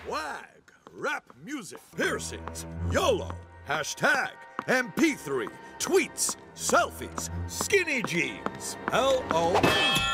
swag, rap music, piercings, YOLO, hashtag, MP3, tweets, selfies, skinny jeans, LOL.